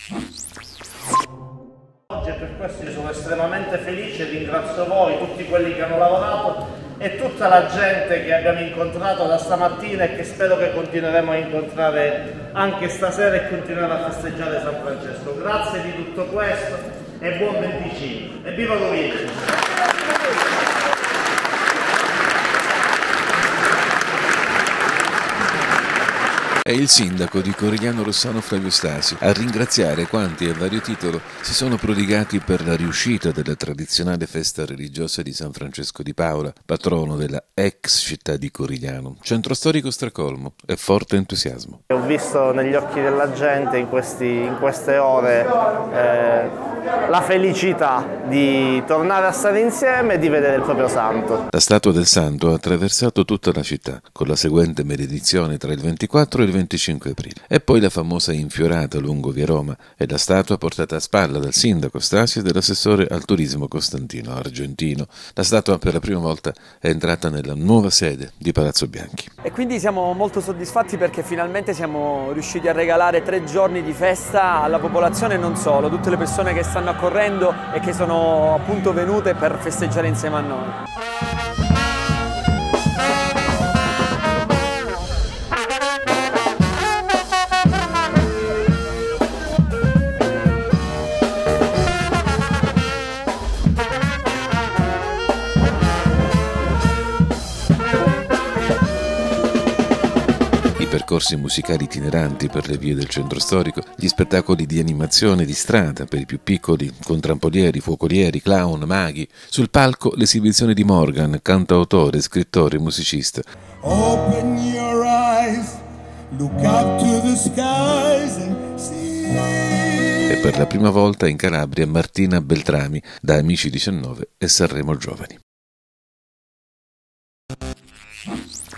Oggi e per questo io sono estremamente felice, ringrazio voi, tutti quelli che hanno lavorato e tutta la gente che abbiamo incontrato da stamattina e che spero che continueremo a incontrare anche stasera e continuare a festeggiare San Francesco. Grazie di tutto questo e buon 25 e viva Luigi! È il sindaco di Corigliano Rossano Flavio Stasi a ringraziare quanti a vario titolo si sono prodigati per la riuscita della tradizionale festa religiosa di San Francesco di Paola, patrono della ex città di Corigliano, centro storico stracolmo e forte entusiasmo. Ho visto negli occhi della gente in queste ore la felicità di tornare a stare insieme e di vedere il proprio santo. La statua del santo ha attraversato tutta la città con la seguente benedizione tra il 24 e il 25 aprile e poi la famosa infiorata lungo via Roma e la statua portata a spalla dal sindaco Stasi e dall'assessore al turismo Costantino Argentino. La statua per la prima volta è entrata nella nuova sede di Palazzo Bianchi. E quindi siamo molto soddisfatti perché finalmente siamo riusciti a regalare 3 giorni di festa alla popolazione e non solo, tutte le persone che stanno accorrendo e che sono appunto venute per festeggiare insieme a noi. Percorsi musicali itineranti per le vie del centro storico, gli spettacoli di animazione di strada per i più piccoli, con trampolieri, fuocolieri, clown, maghi. Sul palco l'esibizione di Morgan, cantautore, scrittore e musicista. Open your eyes, look up to the skies and see. E per la prima volta in Calabria Martina Beltrami, da Amici 19 e Sanremo Giovani.